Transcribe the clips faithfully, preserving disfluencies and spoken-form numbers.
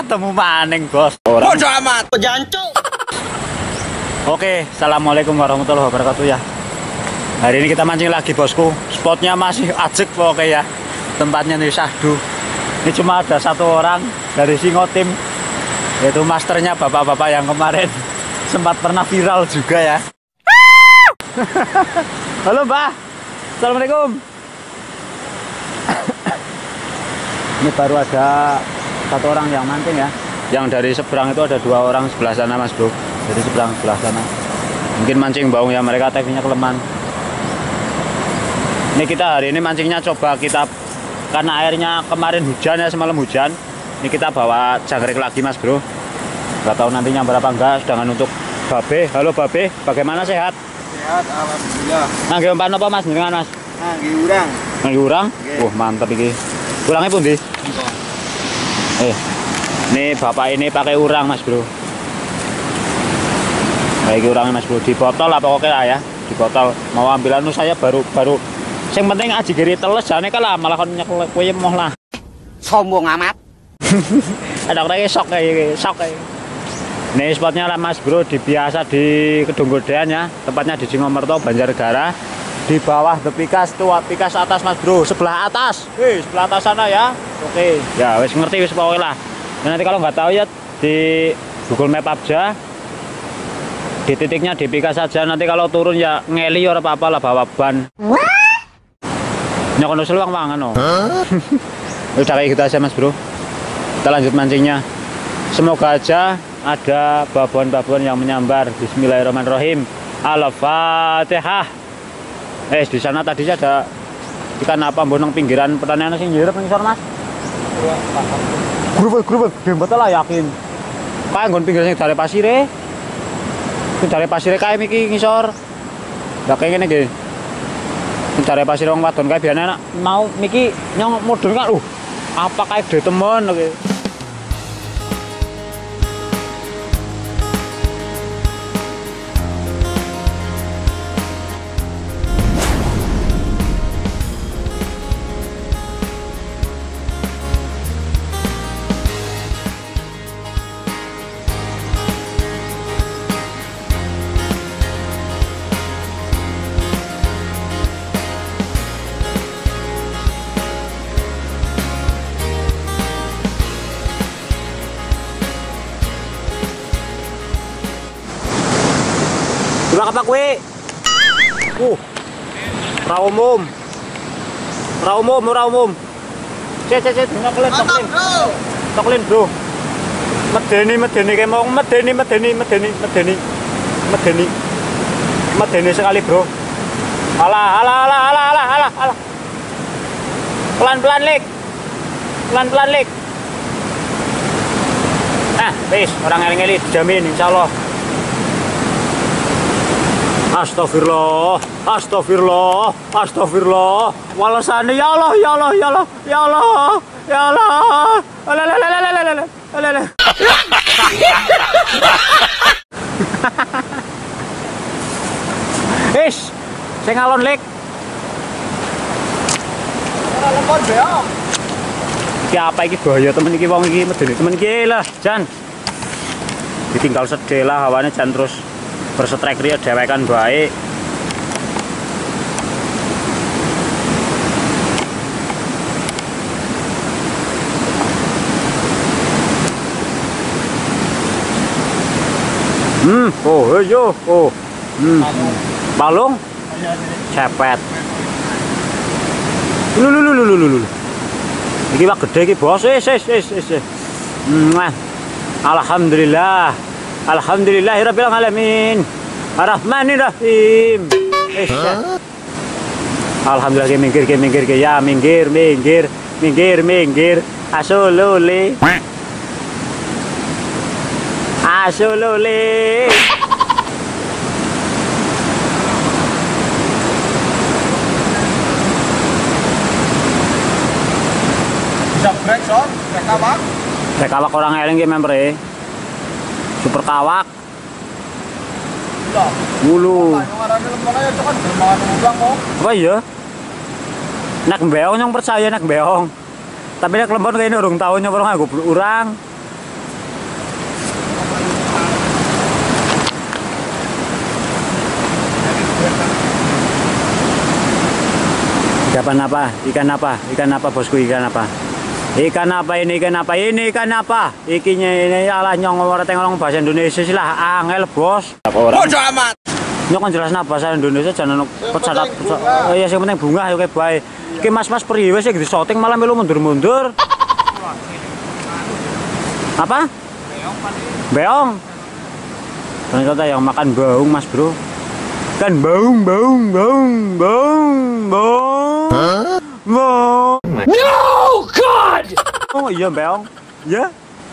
ketemu maning, Bos. Bodo amat, jancuk. Oke, assalamualaikum warahmatullahi wabarakatuh ya. Hari ini kita mancing lagi, bosku. Spotnya masih ajek pokoknya ya. Tempatnya nih sahdu. Ini cuma ada satu orang dari Singo Tim, yaitu masternya bapak-bapak yang kemarin sempat pernah viral juga ya. Halo Mbah, assalamualaikum. Ini baru ada satu orang yang mancing ya. Yang dari seberang itu ada dua orang sebelah sana, Mas Bro. Dari seberang sebelah sana. Mungkin mancing baung ya, mereka tekniknya keleman. Ini kita hari ini mancingnya coba kita, karena airnya kemarin hujan ya, semalam hujan. Ini kita bawa jangkrik lagi, Mas Bro. Gak tahu nantinya berapa enggak. Sedangkan untuk Babe, halo Babe, bagaimana sehat? Sehat, alhamdulillah. Nangge umpan apa Mas? Dengan Mas? Nangge urang. Nangge urang? Okay. Wah, mantap iki. Urangnya pun di? Eh, ini bapak ini pakai urang, Mas Bro. Kayak urangnya, Mas Bro. Di botol apa pokoknya lah ya? Di botol. Mau ambilan saya baru baru. Yang penting aji giri teles jane kalah malah kon nyeklek kowe moh lah. Sombong amat. Ada orang sok kayak sok kayak. Ini spotnya lah, Mas Bro, di biasa di Kedung Godean ya. Tempatnya di Singomerto, Banjarnegara. Di bawah The Pikas tuh, Pikas atas, Mas Bro, sebelah atas. Wih, sebelah atas sana ya. Oke. Ya, wis ngerti wis pokoknya lah. Dan nanti kalau nggak tahu ya di Google Map aja. Di titiknya di Pikas saja. Nanti kalau turun ya ngeli or apa-apa lah bawa ban. Nyokon usul bang bang ano. Udah kayak gitu aja, Mas Bro. Kita lanjut mancingnya. Semoga aja ada babon-babon yang menyambar. Bismillahirrahmanirrahim. Al-Fatihah. Eh di sana tadi ada ikan apa bonong pinggiran pertanian sing nyirep ning sor, Mas. Grup grup gede betul lah yakin. Kayak nggon pinggir sing dari pasire. Sing dari pasire kae iki ngisor. Lah kayak ngene iki. Cari pasir wong wadon kae biyen enak mau miki nyong mudhun kan uh apa kae gede temen oke. Dua apa kue? Uh, ra umum, ra umum, ra umum. Cet cet cet, nyoklin, nyoklin, nyoklin bro. Medeni, medeni kayak mau medeni, medeni, medeni, medeni, medeni, medeni sekali bro. Alah, alah, alah, alah, alah, alah, alah. Pelan pelan lik, pelan pelan lik. Nah, wis orang ngeli-ngeli dijamin, insya Allah. Astagfirullah, astagfirullah, astagfirullah. Walasane ya Allah, ya Allah, ya Allah, ya Allah, ya Allah. Alalalalalala. Alala. Ish, sing ngalon lek. Ora lemot beong. Ki apa iki bahaya temen iki wong iki medeni temen iki lah, Jan. Ditinggal sedih lah hawane jan terus bersetrek dia dewekan baik. Hmm, oh yo, oh, hmm, balung, cepet. Lu lu lu lu lu lu. Iki wak gede iki bos, es es es es. Hmm, alhamdulillah. Alhamdulillahirabbil alamin. Arrahmanirrahim. Eh, alhamdulillah ke minggir ke minggir ke ya minggir minggir minggir minggir asolole. Asolole. Bisa break son, break kawak. Break kawak orang eling ki membre. Super kawak. Bulu. Apa iya? Nak beong yang percaya nak beong. Tapi nek lembon kene urung tau nyoba nganggo urang. Dapat apa? Ikan apa? Ikan apa bosku? Ikan apa? Ikan apa ini? Ikan apa ini? Ikan apa? Ikinya ini alah nyong orang tengok bahasa Indonesia sih lah. Angel bos. Bodoh amat. Nyong kan jelas bahasa Indonesia jangan pecatat. Oh iya, yang penting bunga ya kayak baik. Iki mas-mas priwe sih gitu shooting malah melu mundur-mundur. Apa? Beong. Beong. Ternyata yang makan baung mas bro. Kan baung, baung, baung, baung, baung, baung. No God. Oh iya beong, ya.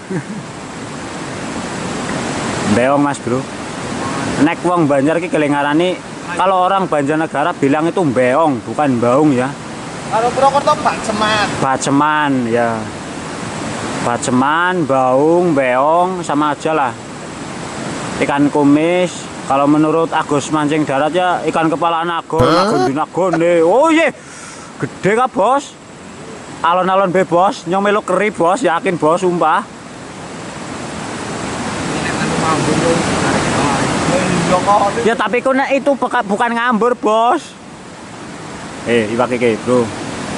Beong mas bro. Nek wong Banjar ki kelengarane kalau orang Banjarnegara bilang itu beong bukan baung ya. Kalau Purwokerto baceman. Baceman ya. Baceman, baung, beong sama aja lah. Ikan kumis. Kalau menurut Agus mancing darat ya ikan kepala nagon, nagon dinagone. Oh iya, gede kah bos? Alon-alon bebos, nyong melu keri bos, yakin bos, sumpah. Ya tapi kena itu bukan ngambur bos. Eh, iwak iki bro.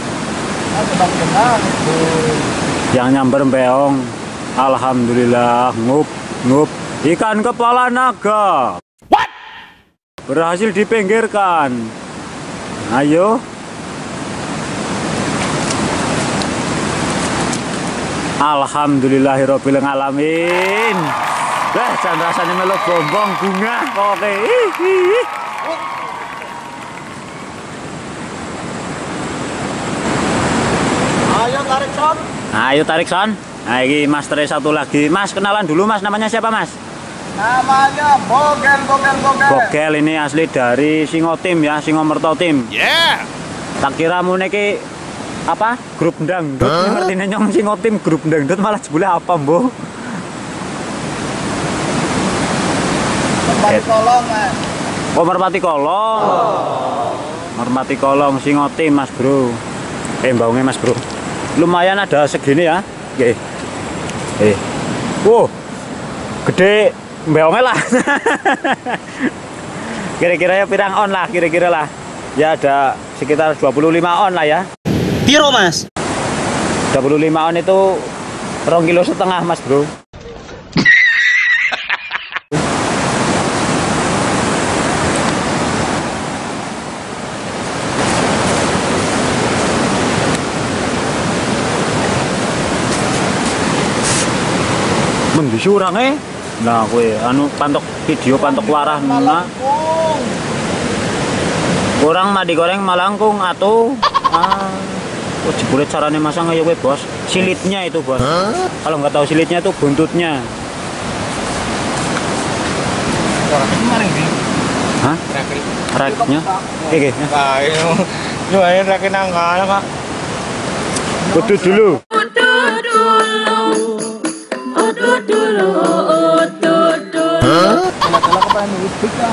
Yang nyamber beong, alhamdulillah ngup ngup ikan kepala naga. Berhasil dipinggirkan. Ayo. Alhamdulillahirabbil alamin. Wah, jan rasane melu bombong bunga oke. Ayo tarik son. Ayo tarik son. Nah, ini mas Tere satu lagi. Mas, kenalan dulu mas, namanya siapa mas? Namanya Bogel, Bogel, Bogel. Bogel ini asli dari Singotim ya, Singomerto Tim. Yeah. Tak kira mu niki apa? Grup dangdut. Huh? Ngerti nyong Singotim grup dangdut malah jebule apa, Mbok? Merpati Kolong, Mas. Oh, Merpati Kolong. Oh. Merpati Kolong Singotim, Mas, Bro. Eh, baungnya, Mas, Bro. Lumayan ada segini ya. Oke. Eh. Wow. Gede beongnya lah. Kira-kira ya pirang on lah, kira-kira lah. Ya ada sekitar dua puluh lima on lah ya. Piro mas? dua puluh lima on itu rong kilo setengah mas bro. Mendisurang eh. Nah, gue anu pantok video pantok warah mana? Kurang mah digoreng malangkung atau ah, oh, jebule caranya masang aja gue bos. Silitnya itu bos. Huh? Kalau nggak tahu silitnya itu buntutnya. Hah? Raknya? Oke. Nah, ini ini rakin angka kak. Buntut dulu. Kalau kepengen wuduk lah.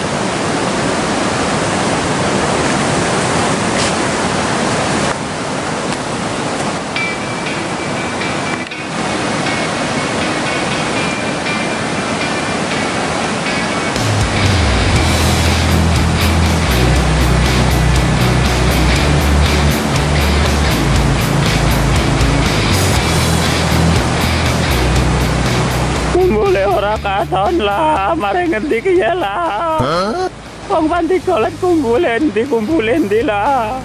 Mulai ora katon lah, mari ngendi ki ya lah. Hah? Wong panti golek kumpulin di kumpulin di lah.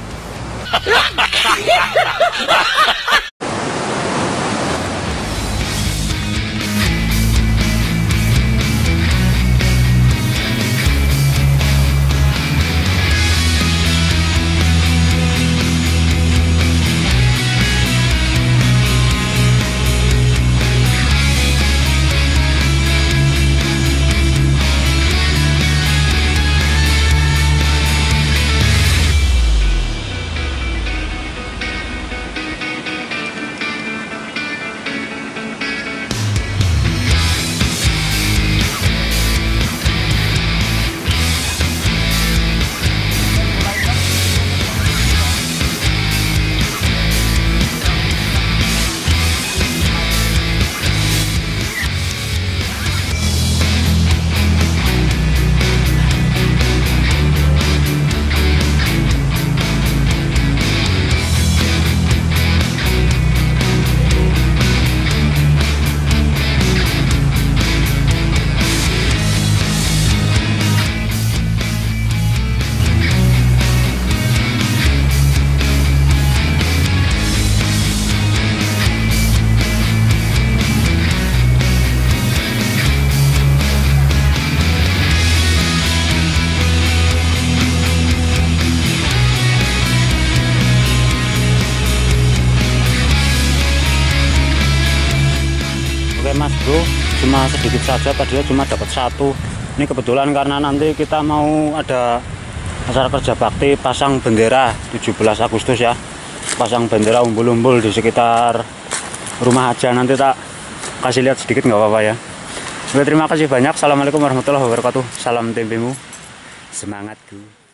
mas bro, cuma sedikit saja, tadinya cuma dapat satu. Ini kebetulan karena nanti kita mau ada acara kerja bakti pasang bendera tujuh belas Agustus ya, pasang bendera umbul-umbul di sekitar rumah aja, nanti tak kasih lihat sedikit nggak apa-apa ya. Oke, terima kasih banyak. Assalamualaikum warahmatullahi wabarakatuh. Salam tempemu, semangatku.